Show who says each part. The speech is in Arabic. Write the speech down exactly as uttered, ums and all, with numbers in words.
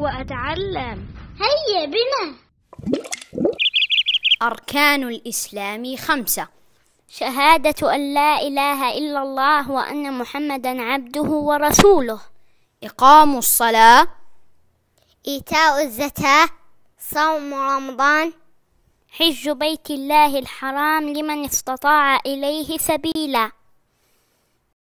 Speaker 1: وأتعلم.
Speaker 2: هيا بنا.
Speaker 3: أركان الإسلام خمسة:
Speaker 2: شهادة أن لا إله إلا الله وأن محمدا عبده ورسوله،
Speaker 3: إقام الصلاة،
Speaker 2: إيتاء الزكاة، صوم رمضان، حج بيت الله الحرام لمن استطاع إليه سبيلا.